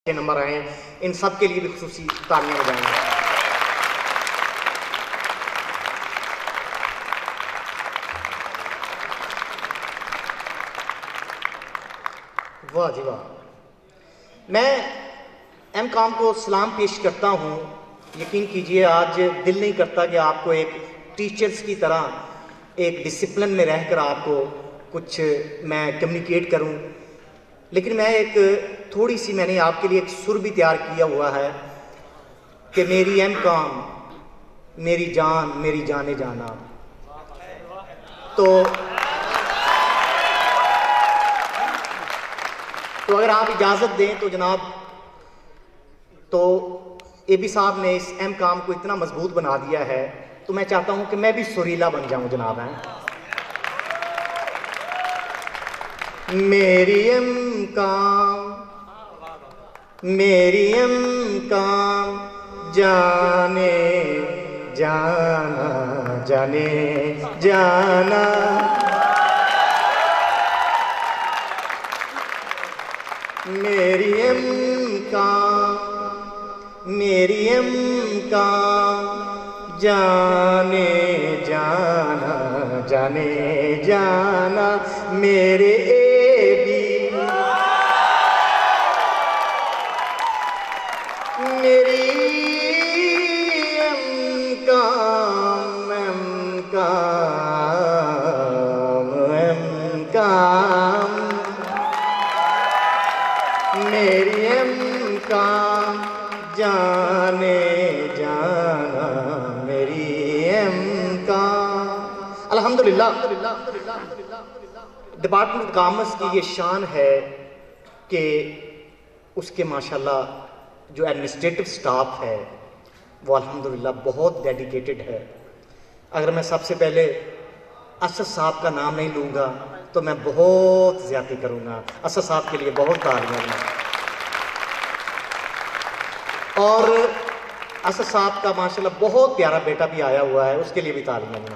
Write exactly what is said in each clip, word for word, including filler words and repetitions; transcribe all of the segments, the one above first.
के नंबर आए हैं, इन सब के लिए भी खुसूसी तालियां बजाएंगे। वाह जी वाह। मैं एम कॉम को सलाम पेश करता हूँ। यकीन कीजिए आज दिल नहीं करता कि आपको एक टीचर्स की तरह एक डिसिप्लिन में रहकर आपको कुछ मैं कम्युनिकेट करूँ, लेकिन मैं एक थोड़ी सी मैंने आपके लिए एक सुर भी तैयार किया हुआ है कि मेरी एम कॉम मेरी जान मेरी जाने जाना। तो तो अगर आप इजाज़त दें तो जनाब, तो ए बी साहब ने इस एम कॉम को इतना मजबूत बना दिया है, तो मैं चाहता हूं कि मैं भी सुरीला बन जाऊं जनाब। हैं मेरी एम कॉम मेरी एम कॉम जाने जाना जाने जाना। मेरी एम कॉम मेरी एम कॉम जाने जाना जाने जाना। मेरे ए बी मेरी M com M com M com मेरी एम कॉम जाने जाना मेरी एम कॉम। अल्हम्दुलिल्लाह डिपार्टमेंट ऑफ कॉमर्स की ये शान है कि उसके माशाल्लाह जो एडमिनिस्ट्रेटिव स्टाफ है वो अल्हम्दुलिल्लाह बहुत डेडिकेटेड है। अगर मैं सबसे पहले असद साहब का नाम नहीं लूँगा तो मैं बहुत ज़्यादती करूँगा। असद साहब के लिए बहुत तालियां। और असद साहब का माशाल्लाह बहुत प्यारा बेटा भी आया हुआ है, उसके लिए भी तालियां।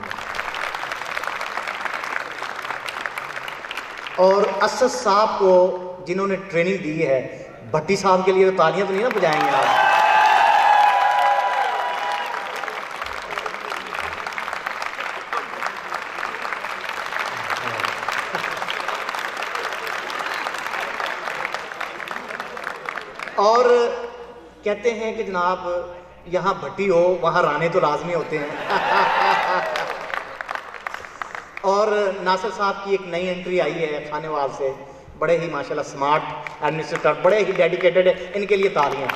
और असद साहब को जिन्होंने ट्रेनिंग दी है, भट्टी साहब के लिए तो तालियां तो नहीं ना बजाएंगे आप? और कहते हैं कि जनाब यहाँ भट्टी हो वहाँ राने तो लाजमी होते हैं। और नासिर साहब की एक नई एंट्री आई है खानेवाल से, बड़े ही माशाल्लाह स्मार्ट एडमिनिस्ट्रेटर, बड़े ही डेडिकेटेड है, इनके लिए तालियां।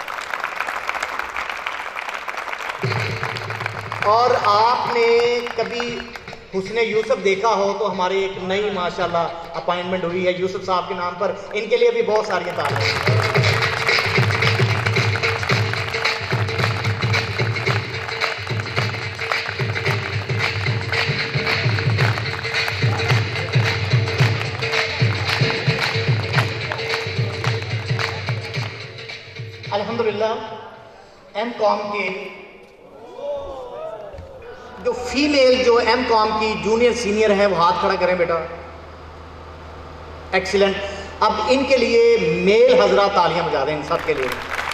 और आपने कभी हुस्ने यूसुफ देखा हो तो हमारे एक नई माशाल्लाह अपॉइंटमेंट हुई है यूसुफ साहब के नाम पर, इनके लिए भी बहुत सारी तालियां। अल्हम्दुलिल्लाह एम कॉम के जो फीमेल जो एम कॉम की जूनियर सीनियर है वो हाथ खड़ा करें बेटा। एक्सीलेंट। अब इनके लिए मेल हजरा तालियां बजा दें इन सब के लिए।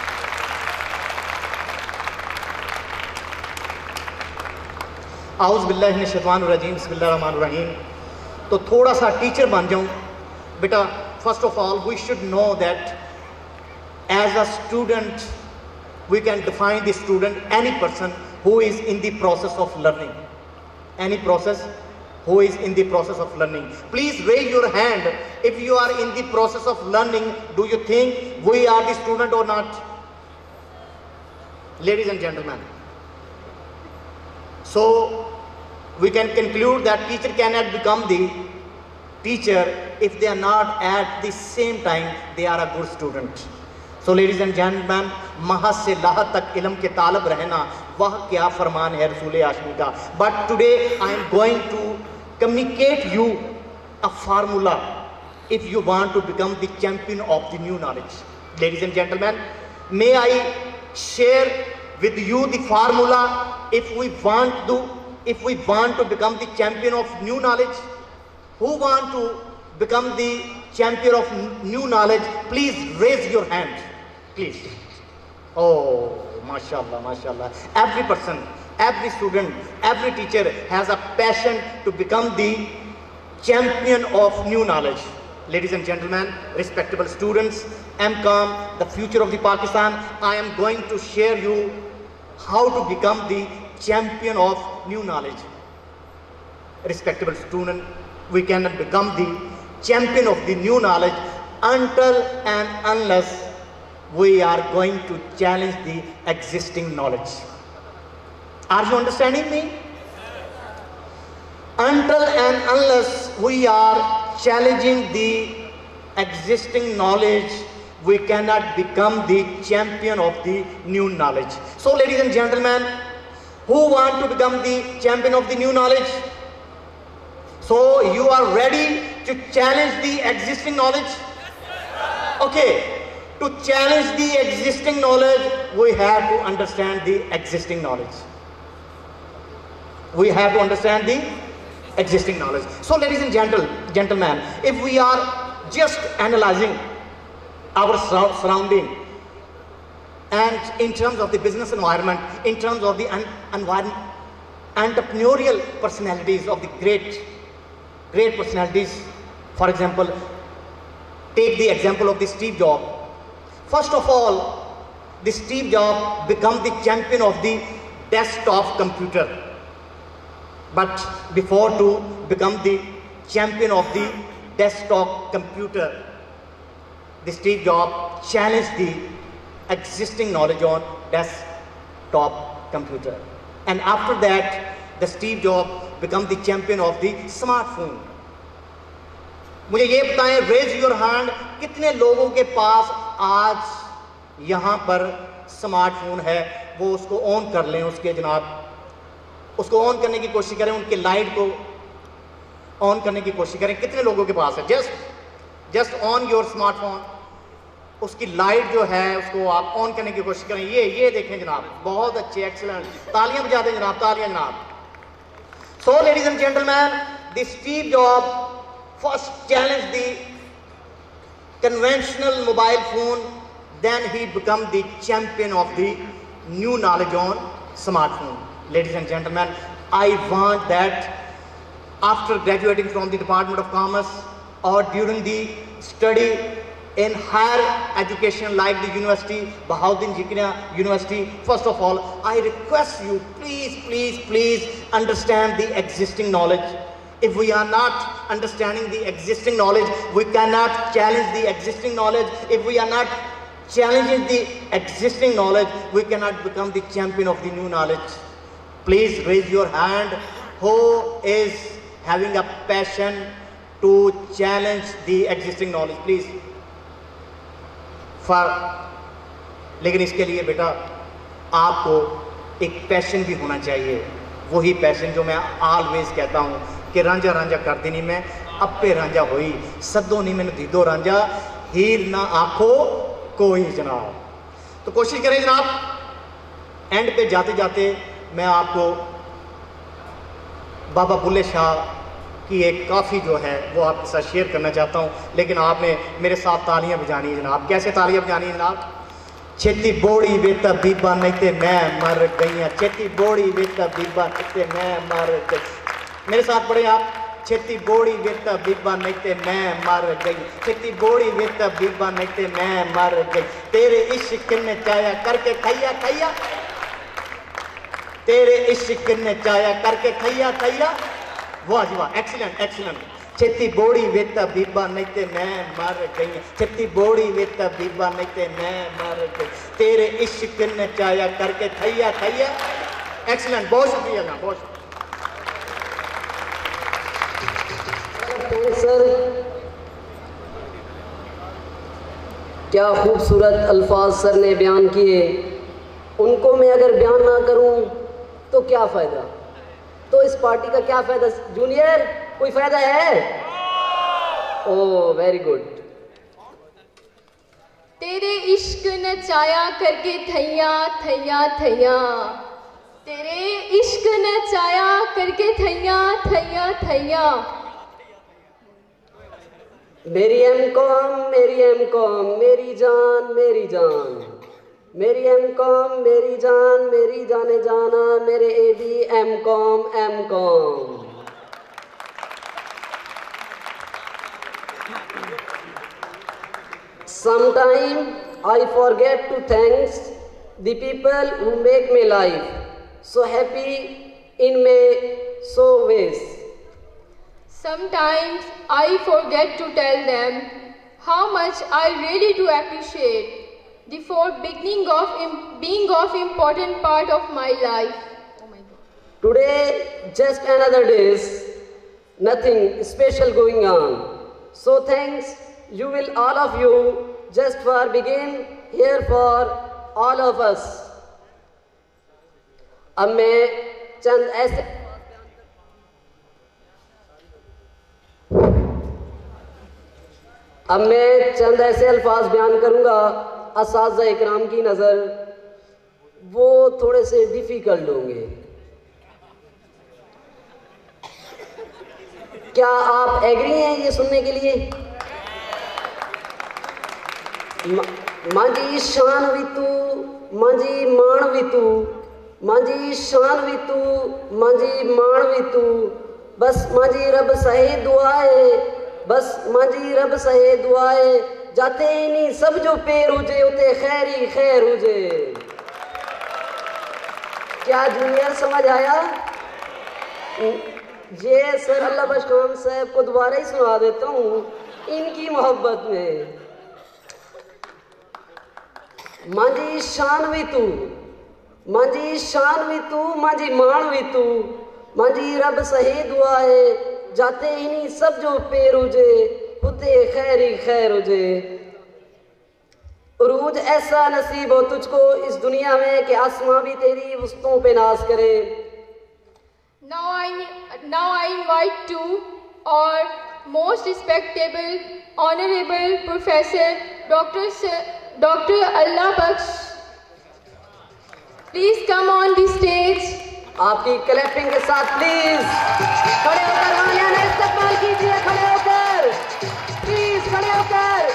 आउज़ बिल्लाहि मिनश शैतानिर रजीम बिस्मिल्लाहिर रहमानिर रहीम। तो थोड़ा सा टीचर बन जाऊं बेटा। First of all we should know that as a student we can define the student any person who is in the process of learning, any process who is in the process of learning. Please raise your hand if you are in the process of learning. Do you think we are the student or not, ladies and gentlemen? So we can conclude that teacher cannot become the teacher if they are not at the same time they are a good student. So ladies and gentlemen, महद से लाहत तक इल्म के तालब रहना वह क्या फरमान है रसूल आशमी का। But today I am going to communicate you a formula if you want to become the champion of the new knowledge. Ladies and gentlemen, may I share with you the formula if we want to if we want to become the champion of new knowledge. Who want to become the champion of new knowledge, please raise your hand. please. Oh, mashallah, mashallah. Every person, every student, every teacher has a passion to become the champion of new knowledge. Ladies and gentlemen, respectable students, M Com, the future of the Pakistan, I am going to share you how to become the champion of new knowledge. Respectable student, we cannot become the champion of the new knowledge until and unless we are going to challenge the existing knowledge. Are you understanding me? Until and unless we are challenging the existing knowledge, we cannot become the champion of the new knowledge. So ladies and gentlemen, who want to become the champion of the new knowledge? So you are ready to challenge the existing knowledge? Okay. To challenge the existing knowledge, we have to understand the existing knowledge. We have to understand the existing knowledge. So ladies and gentle, gentlemen, if we are just analyzing our surrounding and in terms of the business environment, in terms of the environment, entrepreneurial personalities of the great, great personalities, for example, take the example of the Steve Jobs. First of all, the Steve Jobs became the champion of the desktop computer. But before to become the champion of the desktop computer, the Steve Jobs challenged the existing knowledge on desktop computer. And after that, the Steve Jobs became the champion of the smartphone. मुझे ये बताएं, raise your hand, कितने लोगों के पास आज यहाँ पर smartphone है, वो उसको ऑन कर लें, उसके जनाब उसको ऑन करने की कोशिश करें, उनके लाइट को ऑन करने की कोशिश करें, कितने लोगों के पास है? Just just on your smartphone, उसकी लाइट जो है उसको आप ऑन करने की कोशिश करें. ये ये देखें जनाब, बहुत अच्छे, एक्सीलेंट, तालियां बजा दें जनाब, तालियां जनाब. So ladies and gentleman, the Steve Job first challenged the conventional mobile phone, then he became the champion of the new knowledge on smartphone. Ladies and gentlemen, I want that after graduating from the Department of Commerce or during the study in higher education like the University, Bahauddin Zikriya University, first of all, I request you, please, please, please understand the existing knowledge. If we are not understanding the existing knowledge, we cannot challenge the existing knowledge. If we are not challenging the existing knowledge, we cannot become the champion of the new knowledge. Please raise your hand who is having a passion to challenge the existing knowledge, please. For, लेकिन इसके लिए बेटा आपको एक passion भी होना चाहिए. वही पैशन जो मैं ऑलवेज कहता हूँ कि रांझा रांझा कर देनी मैं अप्पे रांझा होई, सदो नहीं मैंने दीदो रांझा, हीर ना आखो कोई जनाब. तो कोशिश करें जनाब, एंड पे जाते जाते मैं आपको बाबा बुल्ले शाह की एक काफ़ी जो है वो आपके साथ शेयर करना चाहता हूँ, लेकिन आपने मेरे साथ तालियां बजानी है जनाब. कैसे तालियां बजानी है जनाब? छेती बोड़ी बेटा बीबा नहीं ते मैं मर गई, छेती बोड़ी बेटा बीबा नहीं ते मैं मर गई. मेरे साथ पढ़े आप. छेती बोड़ी बेटा बीबा नहीं ते मैं मर गई, छेती बोड़ी बेटा बीबा नहीं ते मैं मर गई, तेरे इश्क ने चाया करके खैया खैया, तेरे इश्क ने चाया करके खैया खैया. वाह जी वाह, एक्सीलेंट एक्सीलेंट. छेती बोड़ी बेटा बीबा नहीं ते मैं मर गई, छेती बोड़ी बेटा बीबा नहीं ते मैं मर गई, तेरे इश्क ने चाया करके खैया खैया. एक्सीलेंट, बहुत शुक्रिया ना, बहुत शुक्रिया. सर क्या खूबसूरत अल्फाज सर ने बयान किए, उनको मैं अगर बयान ना करूं तो क्या फ़ायदा, तो इस पार्टी का क्या फ़ायदा? जूनियर कोई फ़ायदा है? Oh very good. तेरे इश्क नचाया करके थैया थैया थैया, तेरे इश्क नचाया करके थैया थैया थैया. मेरी एम कॉम मेरी एम कॉम मेरी जान मेरी जान, मेरी एम कॉम मेरी जान मेरी जाने जाना, मेरे A B M com M com. Sometime I forget to thanks the people who make my life so happy in my so ways. Sometimes I forget to tell them how much I really do appreciate the for beginning of im- being of important part of my life. Oh my God. Today just another days, nothing special going on. So thanks you will all of you just for begin here for all of us. अब मैं चंद ऐसे अब मैं चंद ऐसे अल्फाज बयान करूंगा असातिज़ा इकराम की नज़र वो थोड़े से डिफ़िकल्ट होंगे। क्या आप एग्री हैं ये सुनने के लिए? मांजी शान भी तू मांजी मान भी तू, मांजी शान भी तू मांजी मान भी तू, बस मांजी रब सहे दुआए, बस मांजी रब सहे दुआए, जाते ही नहीं सब जो पेर हुजे उते खैर ही खैर हुजे। क्या जूनियर समझ आया? ये सर अल्लाह बख्श खान साहब को दोबारा ही सुना देता हूँ इनकी मोहब्बत में। मांजी शान भी तू मांजी शान भी तू मांजी मान भी तू, मांजी रब सही दुआए, जाते ही नहीं सब जो पेर हुजे उते खैर ही खैर हुजे। उरूज ऐसा नसीब हो तुझको इस दुनिया में कि आसमां भी तेरी वस्तुओं पे नाज करे। Now I now I invite to our most respectable, honorable Professor Doctor Doctor Allah Baksh. Please come on the stage. आपकी क्लैपिंग के साथ प्लीज खड़े होकर आलिया ने इस्तेमाल कीजिए, खड़े होकर प्लीज खड़े होकर।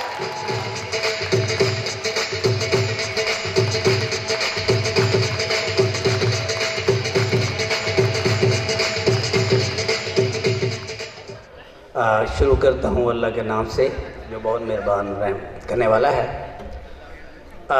आ, शुरू करता हूँ अल्लाह के नाम से जो बहुत मेहरबान रहम करने वाला है। आ,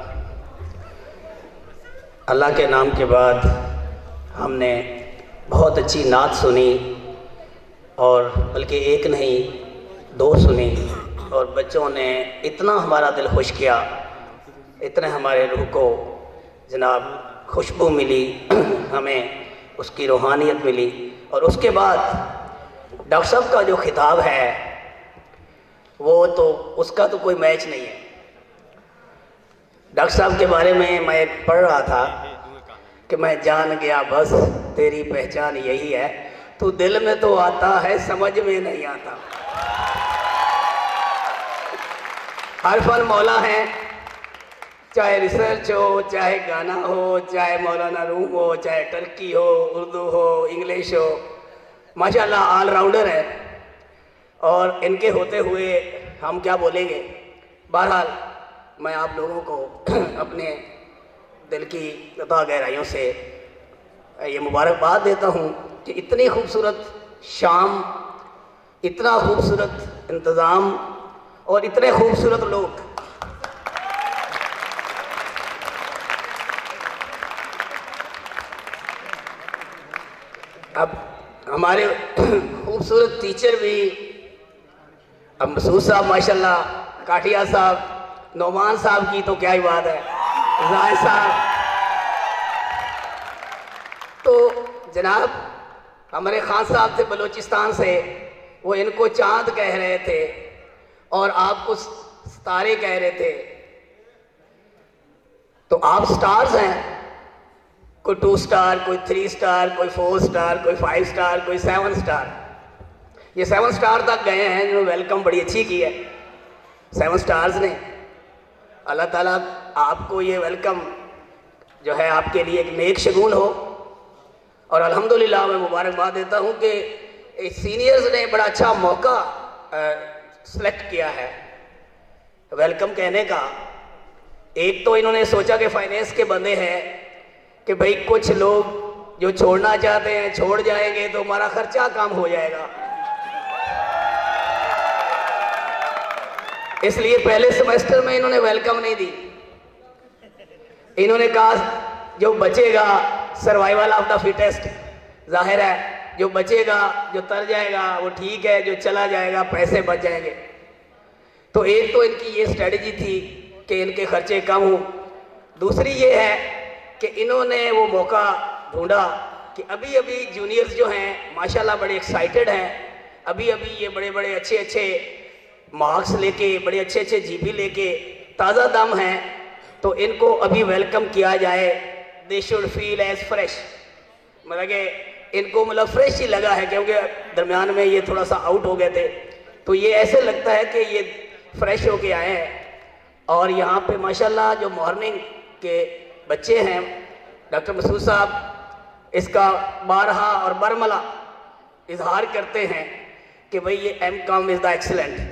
अल्लाह के नाम के बाद हमने बहुत अच्छी नात सुनी और बल्कि एक नहीं दो सुनी, और बच्चों ने इतना हमारा दिल खुश किया, इतने हमारे रूह को जनाब खुशबू मिली, हमें उसकी रूहानियत मिली। और उसके बाद डॉक्टर साहब का जो खिताब है वो तो उसका तो कोई मैच नहीं है। डॉक्टर साहब के बारे में मैं एक पढ़ रहा था कि मैं जान गया बस तेरी पहचान यही है, तू दिल में तो आता है समझ में नहीं आता। हर फन मौला है, चाहे रिसर्च हो, चाहे गाना हो, चाहे मौलाना रूम हो, चाहे टर्की हो, उर्दू हो, इंग्लिश हो, माशाल्लाह ऑलराउंडर है। और इनके होते हुए हम क्या बोलेंगे। बहरहाल मैं आप लोगों को अपने दिल की तथा गहराइयों से ये मुबारकबाद देता हूँ कि इतनी खूबसूरत शाम, इतना खूबसूरत इंतज़ाम और इतने खूबसूरत लोग। अब हमारे खूबसूरत टीचर भी, अब मसूद साहब माशाल्लाह, काठिया साहब, नौमान साहब की तो क्या ही बात है, जाहिद साहब। तो जनाब हमारे खान साहब थे बलूचिस्तान से, वो इनको चांद कह रहे थे और आपको सितारे कह रहे थे। तो आप स्टार्स हैं, कोई टू स्टार, कोई थ्री स्टार, कोई फोर स्टार, कोई फाइव स्टार, कोई सेवन स्टार। ये सेवन स्टार तक गए हैं, जो वेलकम बड़ी अच्छी की है सेवन स्टार्स ने। अल्लाह ताला आपको ये वेलकम जो है आपके लिए एक नेक शगुन हो। और अल्हम्दुलिल्लाह मैं मुबारकबाद देता हूँ कि सीनियर्स ने बड़ा अच्छा मौका सेलेक्ट किया है वेलकम कहने का। एक तो इन्होंने सोचा कि फाइनेंस के बंदे हैं कि भाई कुछ लोग जो छोड़ना चाहते हैं छोड़ जाएंगे तो हमारा खर्चा कम हो जाएगा, इसलिए पहले सेमेस्टर में इन्होंने वेलकम नहीं दी। इन्होंने कहा जो बचेगा सर्वाइवल ऑफ द फिटेस्ट, जाहिर है जो बचेगा जो तर जाएगा वो ठीक है, जो चला जाएगा पैसे बच जाएंगे। तो एक तो इनकी ये स्ट्रेटजी थी कि इनके खर्चे कम हों। दूसरी ये है कि इन्होंने वो मौका ढूंढा कि अभी अभी जूनियर्स जो हैं माशाल्लाह बड़े एक्साइटेड हैं, अभी अभी ये बड़े बड़े अच्छे अच्छे मार्क्स लेके, बड़े अच्छे अच्छे जीपी लेके ताज़ा दम हैं, तो इनको अभी वेलकम किया जाए। They should feel as fresh, मतलब कि इनको मतलब फ्रेश ही लगा है, क्योंकि दरमियान में ये थोड़ा सा आउट हो गए थे, तो ये ऐसे लगता है कि ये फ्रेश होके आए हैं। और यहाँ पे माशाल्लाह जो मॉर्निंग के बच्चे हैं, डॉक्टर मसूद साहब इसका बारहा और बरमला इजहार करते हैं कि भाई ये M com is the excellent.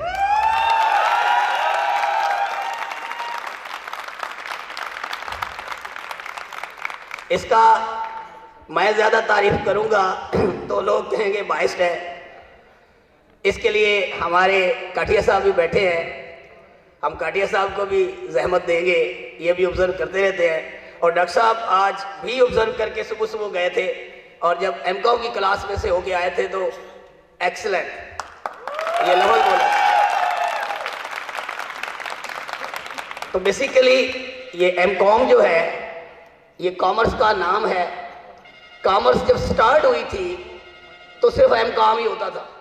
इसका मैं ज़्यादा तारीफ करूंगा तो लोग कहेंगे बाइस्ड है। इसके लिए हमारे काठिया साहब भी बैठे हैं, हम काठिया साहब को भी जहमत देंगे, ये भी ऑब्जर्व करते रहते हैं। और डॉक्टर साहब आज भी ऑब्जर्व करके सुबह सुबह गए थे, और जब एम कॉम की क्लास में से होके आए थे तो एक्सीलेंट ये लफ्ज़ बोला। तो बेसिकली ये एम कॉम जो है ये कॉमर्स का नाम है। कॉमर्स जब स्टार्ट हुई थी तो सिर्फ एम कॉम ही होता था,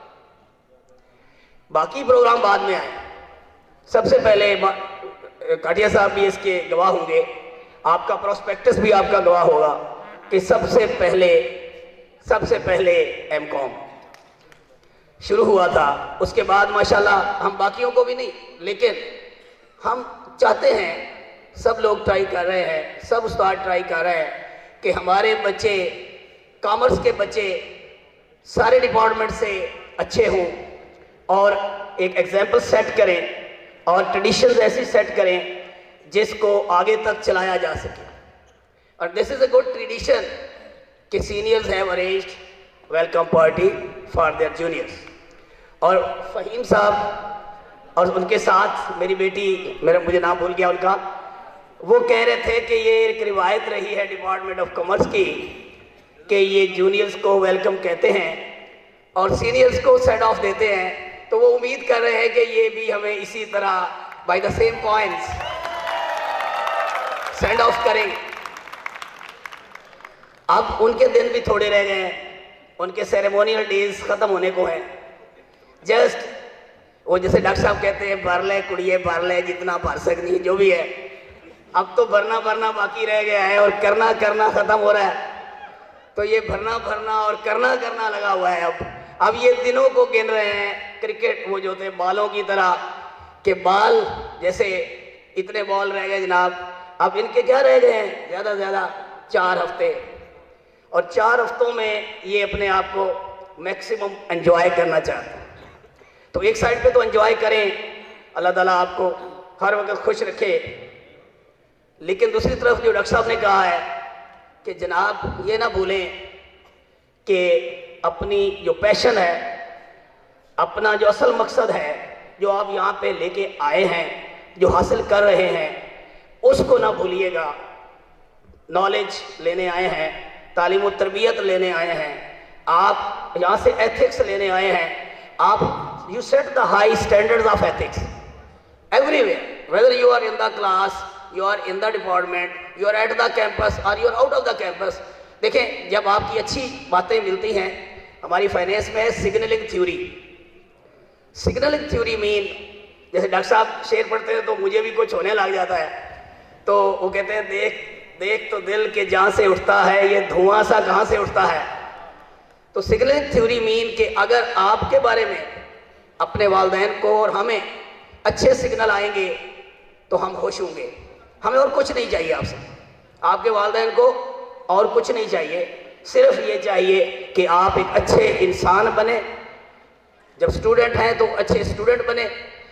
बाकी प्रोग्राम बाद में आए। सबसे पहले काटिया साहब भी इसके गवाह होंगे, आपका प्रोस्पेक्टस भी आपका गवाह होगा कि सबसे पहले सबसे पहले एम कॉम शुरू हुआ था। उसके बाद माशाल्लाह हम बाकियों को भी नहीं, लेकिन हम चाहते हैं, सब लोग ट्राई कर रहे हैं, सब उस्ताद ट्राई कर रहे हैं कि हमारे बच्चे, कॉमर्स के बच्चे सारे डिपार्टमेंट से अच्छे हों और एक एग्जाम्पल सेट करें और ट्रेडिशंस ऐसी सेट करें जिसको आगे तक चलाया जा सके। और this is a good tradition कि seniors have arranged welcome party for their juniors. और फ़हीम साहब और उनके साथ मेरी बेटी, मेरा मुझे नाम भूल गया उनका, वो कह रहे थे कि ये एक रिवायत रही है डिपार्टमेंट ऑफ कॉमर्स की कि ये जूनियर्स को वेलकम कहते हैं और सीनियर्स को सेंड ऑफ देते हैं। तो वो उम्मीद कर रहे हैं कि ये भी हमें इसी तरह by the same coins send off करेंगे। अब उनके दिन भी थोड़े रह गए हैं, उनके सेरेमोनियल डेज खत्म होने को हैं। जस्ट वो जैसे डॉक्टर साहब कहते हैं भर ले कुड़िए भर ले जितना भर सकनी, जो भी है, अब तो भरना भरना बाकी रह गया है और करना करना खत्म हो रहा है। तो ये भरना भरना और करना करना लगा हुआ है। अब अब ये दिनों को गिन रहे हैं, क्रिकेट वो जो थे बालों की तरह के बाल, जैसे इतने बॉल रह गए जनाब, अब इनके क्या रह गए हैं, ज़्यादा से ज़्यादा चार हफ्ते, और चार हफ्तों में ये अपने आप को मैक्सिमम एंजॉय करना चाहते हैं। तो एक साइड पे तो एंजॉय करें, अल्लाह ताला आपको हर वक्त खुश रखे, लेकिन दूसरी तरफ जो डॉक्टर साहब ने कहा है कि जनाब ये ना भूलें कि अपनी जो पैशन है, अपना जो असल मकसद है, जो आप यहाँ पे लेके आए हैं, जो हासिल कर रहे हैं, उसको ना भूलिएगा। नॉलेज लेने आए हैं, तालीम और तरबियत लेने आए हैं, आप यहाँ से एथिक्स लेने आए हैं। आप you set the high standards of ethics everywhere, whether you are in the class, you are in the department, you are at the campus और you are out of the campus. देखें, जब आपकी अच्छी बातें मिलती हैं, हमारी फाइनेंस में है signalling theory. Signalling theory mean, जैसे डॉक्टर साहब शेर पढ़ते हैं तो मुझे भी कुछ होने लग जाता है, तो वो कहते हैं देख देख तो दिल के जहाँ से उठता है, ये धुआं सा कहाँ से उठता है। तो सिग्नलिंग थ्योरी मीन कि अगर आपके बारे में अपने वालिदैन को और हमें अच्छे सिग्नल आएंगे तो हम खुश होंगे। हमें और कुछ नहीं चाहिए आपसे, आपके वालिदैन को और कुछ नहीं चाहिए, सिर्फ ये चाहिए कि आप एक अच्छे इंसान बने। जब स्टूडेंट हैं तो अच्छे स्टूडेंट बने,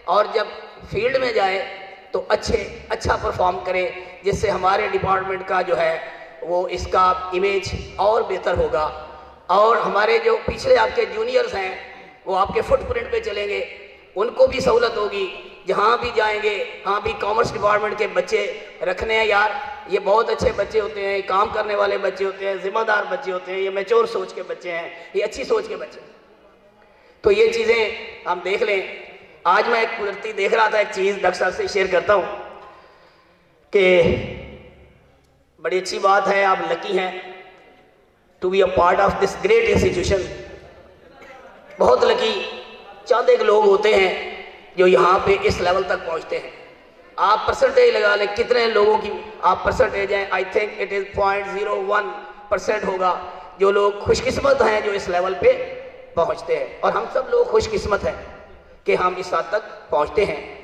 और जब फील्ड में जाए तो अच्छे अच्छा परफॉर्म करें, जिससे हमारे डिपार्टमेंट का जो है वो इसका इमेज और बेहतर होगा। और हमारे जो पिछले आपके जूनियर्स हैं वो आपके फुटप्रिंट पे चलेंगे, उनको भी सहूलत होगी। जहाँ भी जाएंगे, हाँ भी कॉमर्स डिपार्टमेंट के बच्चे रखने हैं यार, ये बहुत अच्छे बच्चे होते हैं, काम करने वाले बच्चे होते हैं, जिम्मेदार बच्चे होते हैं, ये मैच्योर सोच के बच्चे हैं, ये अच्छी सोच के बच्चे। तो ये चीज़ें हम देख लें। आज मैं एक कुदरती देख रहा था एक चीज़, डॉक्टर साहब से शेयर करता हूँ कि बड़ी अच्छी बात है, आप लकी हैं to be a part of this great institution. बहुत लकी चंद एक लोग होते हैं जो यहाँ पे इस लेवल तक पहुँचते हैं। आप परसेंटेज लगा लें कितने लोगों की आप परसेंटेज हैं, I think it is point zero one percent होगा जो लोग खुशकिस्मत हैं जो इस लेवल पे पहुँचते हैं। और हम सब लोग खुशकिस्मत हैं कि हम इस हद तक पहुँचते हैं।